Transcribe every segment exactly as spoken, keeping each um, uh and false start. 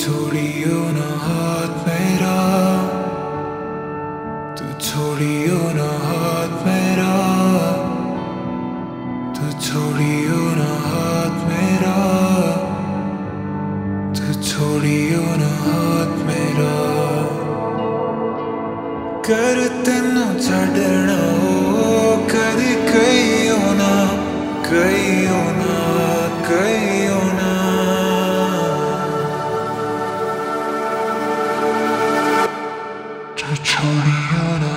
छोड़ियो ना हाथ मेरा, तू छोड़ियो ना हाथ मेरा, तू छोड़ियो ना हाथ मेरा, तू छोड़ियो ना हाथ मेरा। कर तेनू छड़ना हो कदी कहियो ना, कहियो ना, कहियो ना। तू छोड़ियो ना,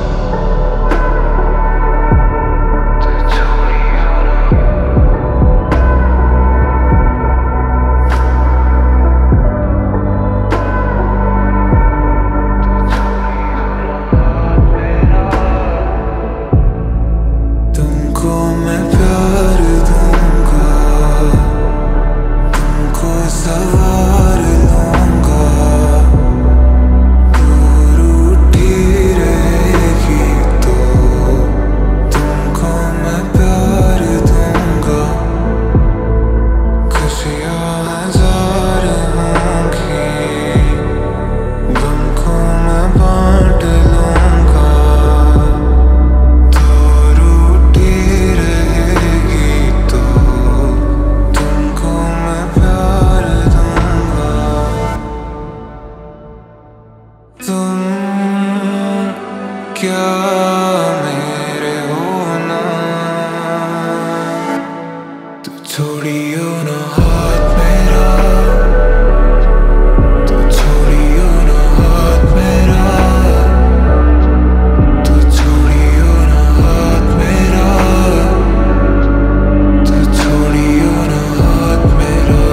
तू छोड़ियो ना, तू छोड़ियो ना हाथ मेरा। तुमको मैं प्यार दूंगा, तुमको सवार लूंगा, दूर उठी रहेगी तो तुमको मैं प्यार दूंगा। खुशियाँ हजार होंगी, गम को मैं बांट लूंगा, दूर उठी रहेगी तो तुमको मैं प्यार दूंगा। तुम क्या मेरे हो ना, तू छोड़ियो ना हाथ मेरा, तू छोड़ियो ना हाथ मेरा, तू छोड़ियो ना हाथ मेरा, तू छोड़ियो ना हाथ मेरा।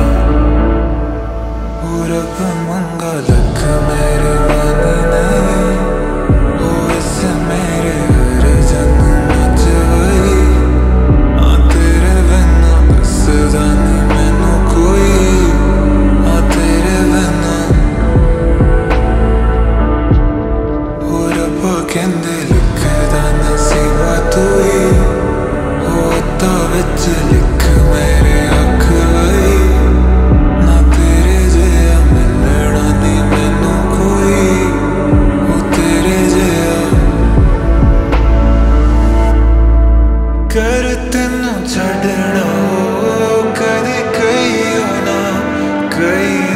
ओ रब मंगा लख मेरे मन ने, ओ इस मेरे हर जन्म च वही। आ तेरे बिना दसदा नहीं मैनू कोई, आ तेरे बिना। ओ रब्बा कहंदे लिखदा नसीबा तू ही, ओ अद्धा विच लिख मेरे अख वही। ना तेरे जिहा मिलना नहीं मैनू कोई, ओ तेरे जिहा। कर तेनू छड़ना हो कदी कहियो ना, कहियो